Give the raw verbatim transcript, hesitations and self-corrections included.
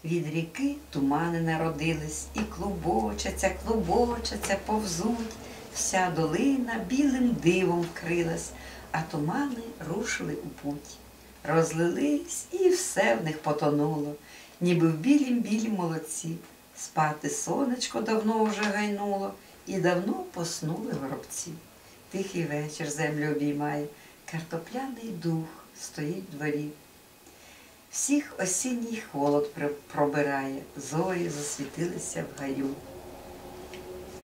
Від ріки тумани народились, і клубочаться, клубочаться, повзуть. Вся долина білим дивом вкрилась, а тумани рушили у путь. Розлились, і все в них потонуло, ніби в білім-білім молодці. Спати сонечко давно вже гайнуло, і давно поснули горобці. Тихий вечір землю обіймає, картопляний дух стоїть в дворі. Всіх осінній холод пробирає, зорі засвітилися в гаю.